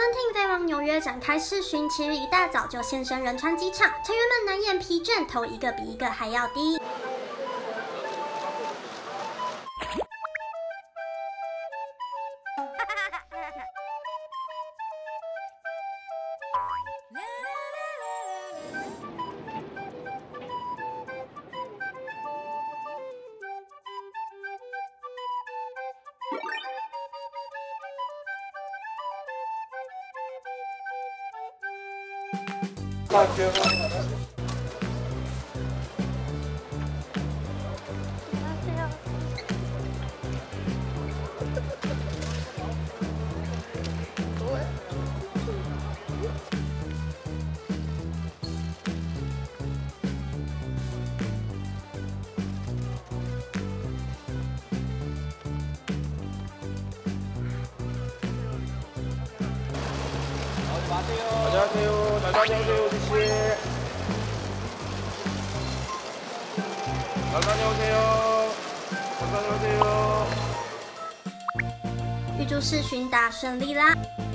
轮艇飞往纽约展开试巡，7日一大早就现身仁川机场，成员们难掩疲倦，头一个比一个还要低。 안녕하세요. 잘 다녀오세요, 지씨. 잘 다녀오세요. 잘 다녀오세요. 预祝试巡大顺利啦！